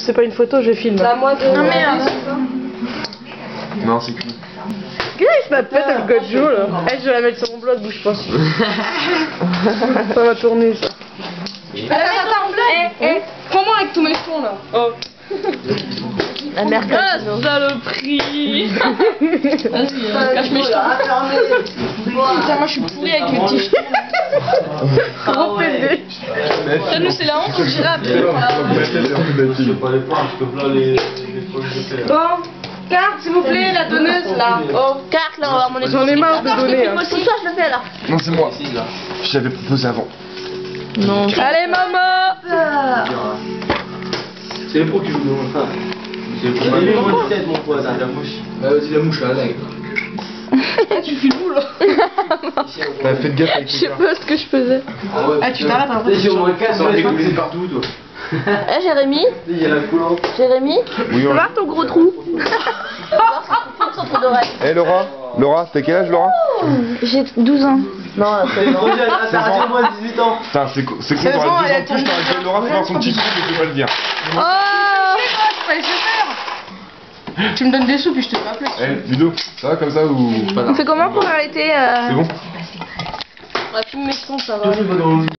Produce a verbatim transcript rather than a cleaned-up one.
c'est pas une photo, je filme. Bah moi de... Ah merde. Non, c'est cool. Qu'est-ce que ma tête avec Gojo là? Eh, je vais la mettre sur mon blog, bouge pas. Ça va tourner ça. Attends, attends, eh, eh, prends-moi avec tous mes sons là. Oh. La mère Ah, saloperie. Vas-y, cache mes jetons. Putain, moi je suis pourrie avec mes petits jetons. Gros pédé. Ça nous c'est la honte, on dirait après. Bon, carte s'il vous plaît, la donneuse là. Oh, Carte là, on va avoir mon équipe. J'en ai marre de donner. Hein. Pour toi, je le fais alors. Non, c'est moi. Je l'avais proposé avant. Non. allez maman. C'est les pros qui jouent dans ça. C'est les pros. Il est moins de tête mon pote, la mouche. Bah vas-y la mouche là, là. Ah tu fais où là? Bah faites gaffe avec Je sais pas ce que je faisais. Ah tu t'arrêtes un peu. J'ai au moins quatre, ça va découler partout toi. Eh Jérémy, Il y a la coulante. Jérémy, Oui, tu on... vas voir ton gros trou. Sur ton oreille. Eh Laura, Laura, t'as quel âge Laura? J'ai douze ans. Non, là, c'est C'est trop jeune, ah, ça reste moins de dix-huit ans. Putain, c'est co- c'est con, seize ans, t'aurais elle deux ans de plus, a t'aurais dit à Laura, faut voir son petit trou, mais je peux pas le dire. Oh, je peux faire. Tu me donnes des sous puis je te fais appeler. Eh, Ludo, ça va comme ça ou pas? On fait comment pour arrêter euh... C'est bon? On va filmer mes sons, ça va. Toujours dans le-